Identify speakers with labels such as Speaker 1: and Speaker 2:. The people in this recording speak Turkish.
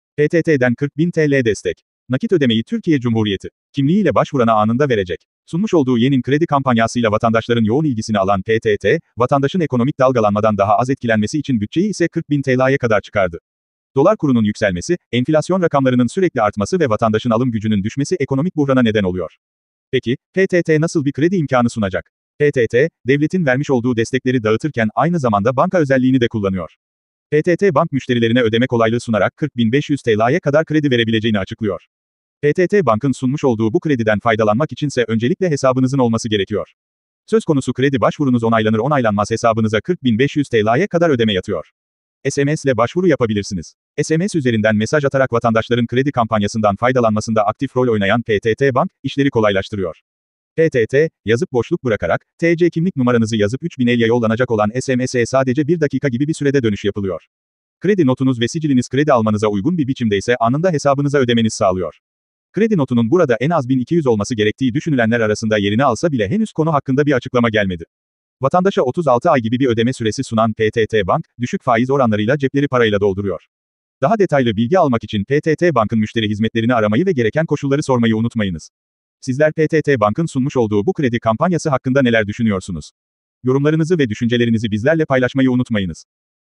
Speaker 1: PTT'den 40.000 TL destek. Nakit ödemeyi Türkiye Cumhuriyeti kimliğiyle başvurana anında verecek. Sunmuş olduğu Yenin kredi kampanyasıyla vatandaşların yoğun ilgisini alan PTT, vatandaşın ekonomik dalgalanmadan daha az etkilenmesi için bütçeyi ise 40.000 TL'ye kadar çıkardı. Dolar kurunun yükselmesi, enflasyon rakamlarının sürekli artması ve vatandaşın alım gücünün düşmesi ekonomik buhrana neden oluyor. Peki, PTT nasıl bir kredi imkanı sunacak? PTT, devletin vermiş olduğu destekleri dağıtırken aynı zamanda banka özelliğini de kullanıyor. PTT Bank müşterilerine ödeme kolaylığı sunarak 40.500 TL'ye kadar kredi verebileceğini açıklıyor. PTT Bank'ın sunmuş olduğu bu krediden faydalanmak içinse öncelikle hesabınızın olması gerekiyor. Söz konusu kredi başvurunuz onaylanır onaylanmaz hesabınıza 40.500 TL'ye kadar ödeme yatıyor. SMS ile başvuru yapabilirsiniz. SMS üzerinden mesaj atarak vatandaşların kredi kampanyasından faydalanmasında aktif rol oynayan PTT Bank, işleri kolaylaştırıyor. PTT, yazıp boşluk bırakarak, TC kimlik numaranızı yazıp 3050'ye yollanacak olan SMS'e sadece 1 dakika gibi bir sürede dönüş yapılıyor. Kredi notunuz ve siciliniz kredi almanıza uygun bir biçimde ise anında hesabınıza ödemeniz sağlıyor. Kredi notunun burada en az 1200 olması gerektiği düşünülenler arasında yerini alsa bile henüz konu hakkında bir açıklama gelmedi. Vatandaşa 36 ay gibi bir ödeme süresi sunan PTT Bank, düşük faiz oranlarıyla cepleri parayla dolduruyor. Daha detaylı bilgi almak için PTT Bank'ın müşteri hizmetlerini aramayı ve gereken koşulları sormayı unutmayınız. Sizler PTT Bank'ın sunmuş olduğu bu kredi kampanyası hakkında neler düşünüyorsunuz? Yorumlarınızı ve düşüncelerinizi bizlerle paylaşmayı unutmayınız.